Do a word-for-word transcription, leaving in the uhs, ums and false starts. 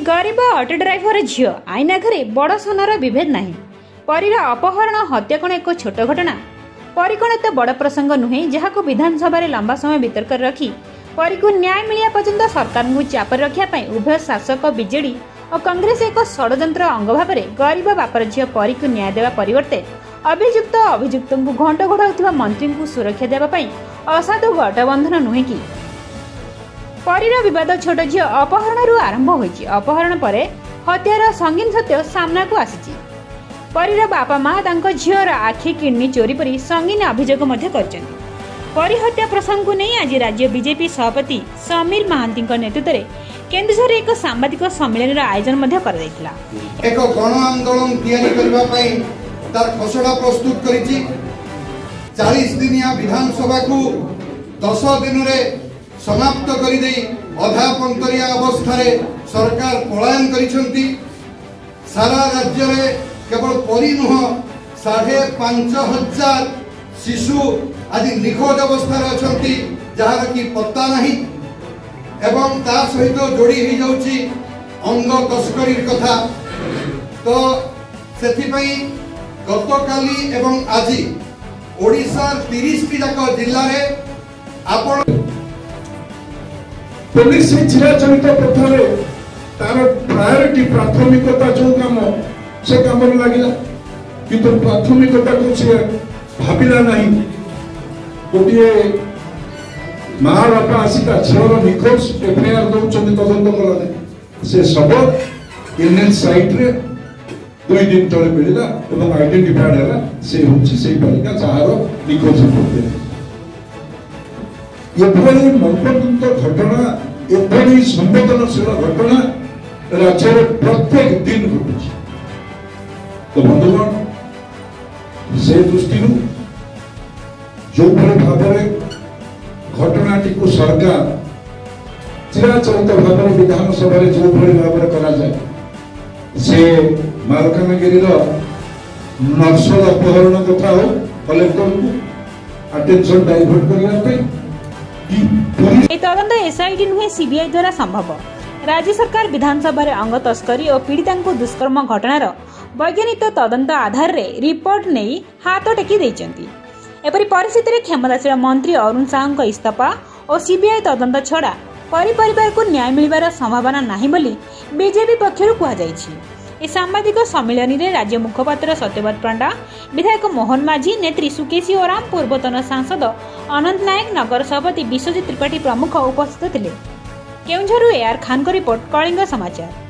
गरीब auto driver झील आईन आगे बड़ सोनार विभेद नहीं। परीर अपहरण हत्या कौन एक छोट घटना? परी कौन एत बड़ प्रसंग नुहे जहाँ विधानसभा लंबा समय वितर्क रखी परी को न्याय मिलिया पर्यंत सरकार को चापर रखापी उभय शासक बीजेडी और कांग्रेस एक षड्यंत्र अंग भाव में गरीब बापर झील परी को न्याय देवा परिवर्ते अभियुक्त अभियुक्त को घंट घोड़ाउथिबा मंत्री को सुरक्षा देवाई असाधु गठबंधन नुहे कि? परीर बद छोट झील अपहरण आरंभ होइछि। अपहरण पर हत्यार संगीन सत्य सामना को आसी। परीर बापा माँ तांको झीर आखि किडनी चोरी परी संगीन अभियोग परी हत्या प्रसंग को नहीं आज राज्य बीजेपी सभापति समीर महांती नेतृत्व में केन्दुझर एक सांबादिक सम्मेलन आयोजन एक गण आंदोलन तार खसड़ा प्रस्तुत करिछि। चालीस दिनिया विधानसभा को दस दिन में समाप्त करी दे अधा पंतरिया अवस्था सरकार पलायन करिसेंती। सारा राज्य में केवल परी नुह साढ़े पांच हजार शिशु आज निखोज अवस्था अछंती जहार की पत्ता नहीं एवं ता सहित जोड़ी हो जाउची अंग तस्करी कथा। तो सेथिपई गतकाली एवं आज ओडिशा तीस टी जाक जिल्ला रे आपण पुलिस चिराचरित प्रथा रे तार प्रायोरिटी प्राथमिकता जो काम से काम लगिला किंतु प्राथमिकता को से भाविला नहीं। गोटे माँ बापा आसिका झीर निखोज एफआईआर दौरान तदंत कला से सब एनएन साइट रे दुई दिन तले मिलला और आइडेंटिफाइड है से होची से बालिका जहार निखोज होते एभली मर्मन्तुद घटना एभली संवेदनशील घटना राज्य प्रत्येक दिन घटुଛି। तो बंधुगण से दृष्टि जो भाव में घटनाटी को सरकार चिराचरित भाव में विधानसभा जो भाव में करा जाए से मालकानगिरी नक्सल अपहरण कथा हो कलेक्टर को अटेंशन डाइवर्ट करने तदंत एसआईटी नुहे सीबीआई द्वारा संभव। राज्य सरकार विधानसभा अंग तस्करी और पीड़िता दुष्कर्म घटनार वैज्ञानिक तदंत आधार में रिपोर्ट नहीं हाथ टेकी देइचंती। एपरी परिस्थिति में क्षमताशील मंत्री अरुण साहू इस्तीफा और सीबीआई तदंत छड़ा परी परिवार को न्याय मिलवार संभावना नहीं बोली बीजेपी पक्षर कहुଯାଇଛି। इस सांबादिक सम्मेलन में राज्य मुखपात्र सत्यव्रत पंडा, विधायक मोहन माझी, नेत्री सुकेशी ओराम, पूर्वतन सांसद अनंत नायक, नगर सभापति विश्वजित त्रिपाठी प्रमुख उपस्थित थे। केओंझर एआर खान को रिपोर्ट, कलिंग समाचार।